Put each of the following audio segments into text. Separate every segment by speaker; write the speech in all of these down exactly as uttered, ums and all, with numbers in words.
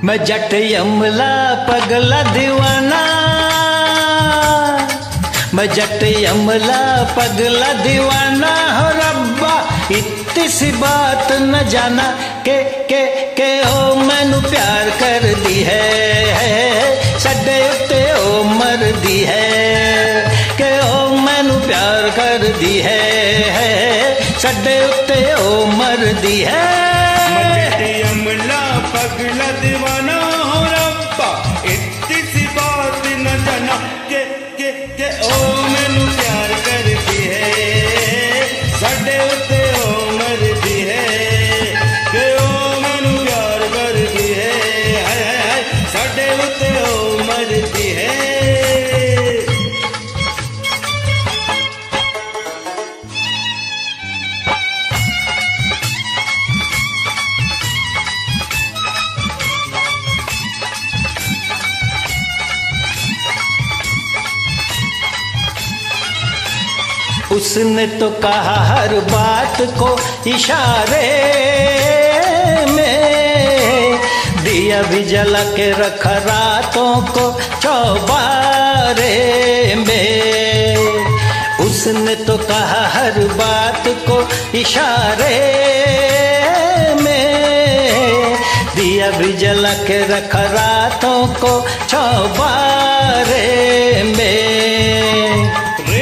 Speaker 1: मैं जट यमला पगला दीवाना, मैं जट यमला पगला दीवाना हो रब्बा, इतनी सी बात न जाना के के के ओ मैनू प्यार कर दी है, सड्डे उत्ते ओ मर दी है, के ओ मैनू प्यार कर दी है, सड्डे उत्ते ओ मर दी है।
Speaker 2: यमला पगला दीवाना हो रब्बा, इतनी सी बात न जाना के के के ओ मैनू प्यार कर दी है, साडे उत्ते ओ मर दी है, के ओ मैनू प्यार कर दी है, साडे उत्ते ओ मर दी है।
Speaker 1: उसने तो कहा हर बात को इशारे में, दिया भी जला के रखा रातों को चौबारे में। उसने तो कहा हर बात को इशारे में, दिया भी जला के रखा रातों को चौबारे में।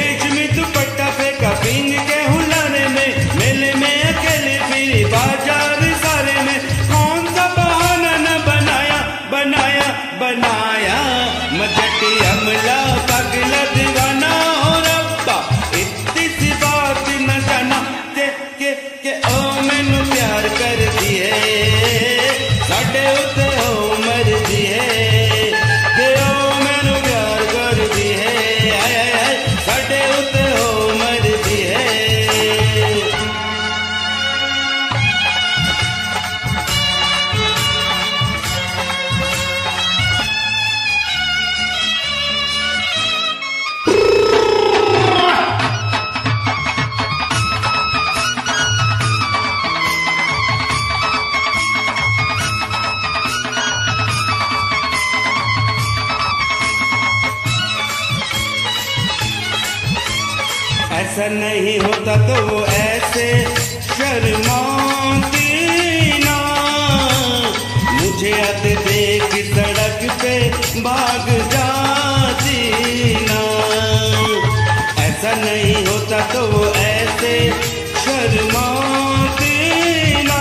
Speaker 2: पीन के हुलाने में, मेले में अकेले फिरी बाजार सारे में, कौन सा बहाना न बनाया बनाया बनाया। मैं जट यमला पगला दीवाना हो रब्बा, इतनी सी बात न जाना के के के ओ मैनू प्यार कर दी है, साडे उत्ते ओ मर दी है, के ओ मैनू प्यार कर दी है, साडे उत्ते ओ मर दी है। ऐसा नहीं होता तो वो ऐसे शर्माती ना, मुझे आते देख सड़क पे भाग जाती ना। ऐसा नहीं होता तो वो ऐसे शर्माती ना,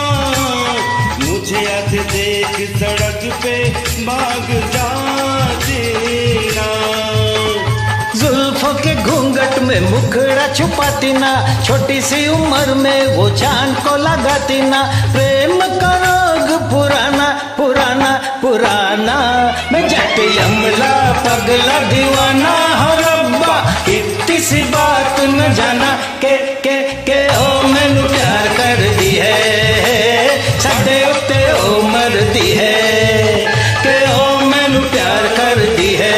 Speaker 2: मुझे आते देख सड़क पे भाग जाती ना।
Speaker 1: जुल्फों के घूंघट में मुखड़ा छुपाती ना, छोटी सी उम्र में वो जान को लगाती ना। प्रेम का रोग पुराना पुराना पुराना, मैं जट यमला पगला दीवाना हो रब्बा, इतनी सी बात न जाना के के के ओ मैनू प्यार कर दी है, साडे उत्ते ओ मर दी है, के ओ मैनू प्यार कर दी है,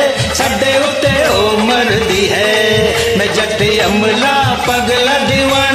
Speaker 1: साडे उत्ते ओ मर दी है। मैं जट यमला पगला दीवाना